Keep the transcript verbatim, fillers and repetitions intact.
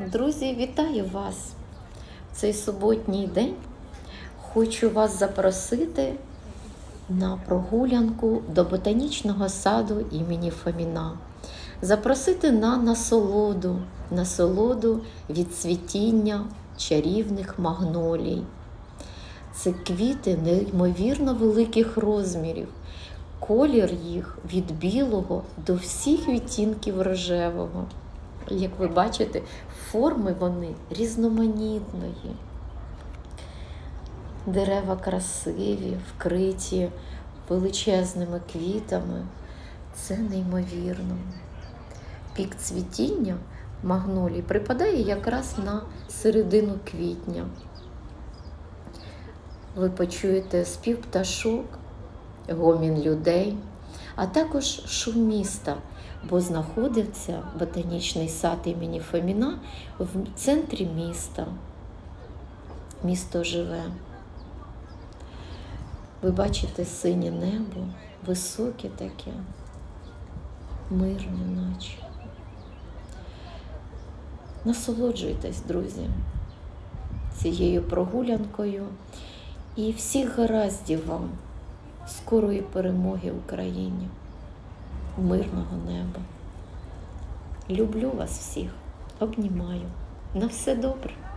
Друзі, вітаю вас! В цей суботній день хочу вас запросити на прогулянку до ботанічного саду імені Фоміна. Запросити на насолоду, насолоду від цвітіння чарівних магнолій. Це квіти неймовірно великих розмірів. Колір їх від білого до всіх відтінків рожевого. Як ви бачите, форми вони різноманітної. Дерева красиві, вкриті величезними квітами. Це неймовірно. Пік цвітіння магнолій припадає якраз на середину квітня. Ви почуєте спів пташок, гомін людей, а також шум міста, бо знаходиться ботанічний сад імені Фоміна в центрі міста. Місто живе. Ви бачите синє небо, високе таке, мирне наче. Насолоджуйтесь, друзі, цією прогулянкою і всіх гараздів вам, скорої перемоги Україні, мирного неба. Люблю вас всіх, обнімаю. На все добре.